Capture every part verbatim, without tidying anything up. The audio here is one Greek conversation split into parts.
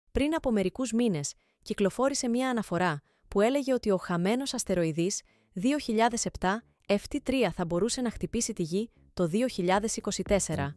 Πριν από μερικούς μήνες, κυκλοφόρησε μια αναφορά που έλεγε ότι ο χαμένος αστεροειδής δύο χιλιάδες επτά εφ τι τρία θα μπορούσε να χτυπήσει τη Γη το δύο χιλιάδες είκοσι τέσσερα.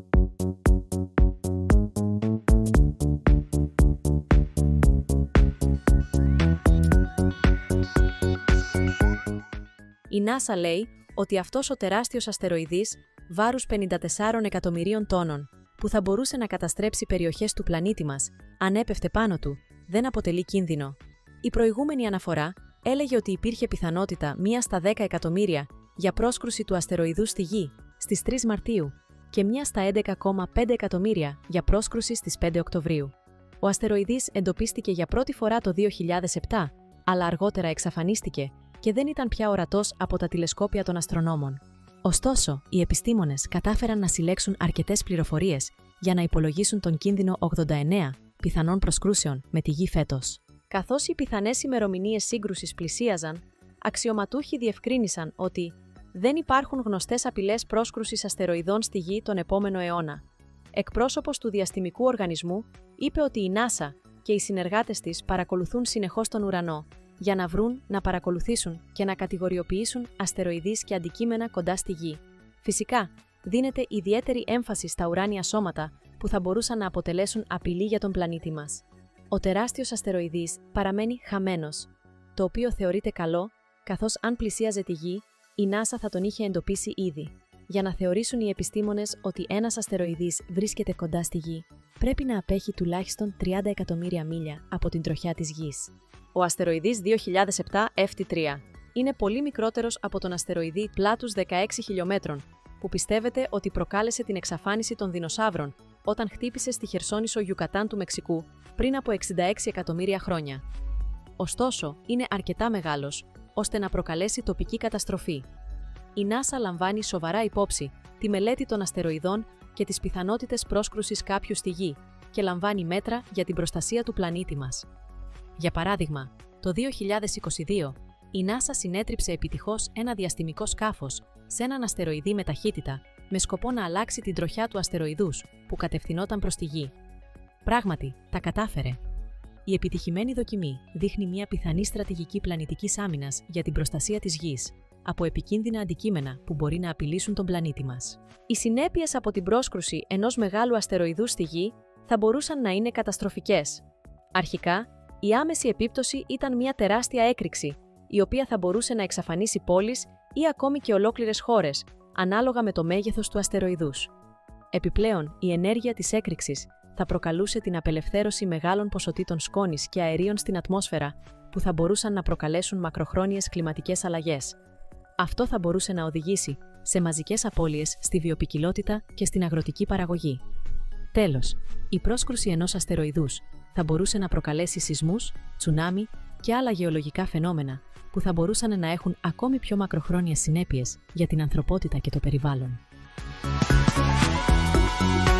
Η NASA λέει ότι αυτός ο τεράστιος αστεροειδής βάρους πενήντα τεσσάρων εκατομμυρίων τόνων, που θα μπορούσε να καταστρέψει περιοχές του πλανήτη μας, αν έπεφτε πάνω του, δεν αποτελεί κίνδυνο. Η προηγούμενη αναφορά έλεγε ότι υπήρχε πιθανότητα μία στα δέκα εκατομμύρια για πρόσκρουση του αστεροειδού στη Γη στις τρεις Μαρτίου και μία στα έντεκα κόμμα πέντε εκατομμύρια για πρόσκρουση στις πέντε Οκτωβρίου. Ο αστεροειδής εντοπίστηκε για πρώτη φορά το δύο χιλιάδες επτά, αλλά αργότερα εξαφανίστηκε και δεν ήταν πια ορατός από τα τηλεσκόπια των αστρονόμων. Ωστόσο, οι επιστήμονες κατάφεραν να συλλέξουν αρκετές πληροφορίες για να υπολογίσουν τον κίνδυνο ογδόντα εννέα πιθανών προσκρούσεων με τη Γη φέτος. Καθώς οι πιθανές ημερομηνίες σύγκρουσης πλησίαζαν, αξιωματούχοι διευκρίνησαν ότι δεν υπάρχουν γνωστές απειλές πρόσκρουσης αστεροειδών στη Γη τον επόμενο αιώνα. Εκπρόσωπος του διαστημικού οργανισμού είπε ότι η NASA και οι συνεργάτες της παρακολουθούν συνεχώς τον ουρανό για να βρουν, να παρακολουθήσουν και να κατηγοριοποιήσουν αστεροειδείς και αντικείμενα κοντά στη Γη. Φυσικά, δίνεται ιδιαίτερη έμφαση στα ουράνια σώματα που θα μπορούσαν να αποτελέσουν απειλή για τον πλανήτη μας. Ο τεράστιος αστεροειδής παραμένει χαμένος, το οποίο θεωρείται καλό, καθώς αν πλησίαζε τη Γη, η NASA θα τον είχε εντοπίσει ήδη. Για να θεωρήσουν οι επιστήμονες ότι ένας αστεροειδής βρίσκεται κοντά στη Γη, πρέπει να απέχει τουλάχιστον τριάντα εκατομμύρια μίλια από την τροχιά της Γης. Ο αστεροειδής δύο χιλιάδες επτά εφ τι τρία είναι πολύ μικρότερος από τον αστεροειδή πλάτους δεκαέξι χιλιομέτρων, που πιστεύετε ότι προκάλεσε την εξαφάνιση των δεινοσαύρων όταν χτύπησε στη Χερσόνησο Γιουκατάν του Μεξικού πριν από εξήντα έξι εκατομμύρια χρόνια. Ωστόσο, είναι αρκετά μεγάλος, ώστε να προκαλέσει τοπική καταστροφή. Η NASA λαμβάνει σοβαρά υπόψη τη μελέτη των αστεροειδών και τις πιθανότητες πρόσκρουσης κάποιου στη Γη και λαμβάνει μέτρα για την προστασία του πλανήτη μας. Για παράδειγμα, το δύο χιλιάδες είκοσι δύο, η NASA συνέτριψε επιτυχώς ένα διαστημικό σκάφος σε έναν αστεροειδή με ταχύτητα, με σκοπό να αλλάξει την τροχιά του αστεροειδούς που κατευθυνόταν προς τη Γη. Πράγματι, τα κατάφερε. Η επιτυχημένη δοκιμή δείχνει μια πιθανή στρατηγική πλανητικής άμυνας για την προστασία της Γης από επικίνδυνα αντικείμενα που μπορεί να απειλήσουν τον πλανήτη μας. Οι συνέπειες από την πρόσκρουση ενός μεγάλου αστεροειδού στη Γη θα μπορούσαν να είναι καταστροφικές. Αρχικά, η άμεση επίπτωση ήταν μια τεράστια έκρηξη, η οποία θα μπορούσε να εξαφανίσει πόλεις ή ακόμη και ολόκληρες χώρες, ανάλογα με το μέγεθος του αστεροειδούς. Επιπλέον, η ενέργεια της έκρηξης θα προκαλούσε την απελευθέρωση μεγάλων ποσοτήτων σκόνης και αερίων στην ατμόσφαιρα, που θα μπορούσαν να προκαλέσουν μακροχρόνιες κλιματικές αλλαγές. Αυτό θα μπορούσε να οδηγήσει σε μαζικές απώλειες στη βιοποικιλότητα και στην αγροτική παραγωγή. Τέλος, η πρόσκρουση ενός αστεροειδούς θα μπορούσε να προκαλέσει σεισμούς, τσουνάμι και άλλα γεωλογικά φαινόμενα που θα μπορούσαν να έχουν ακόμη πιο μακροχρόνιες συνέπειες για την ανθρωπότητα και το περιβάλλον.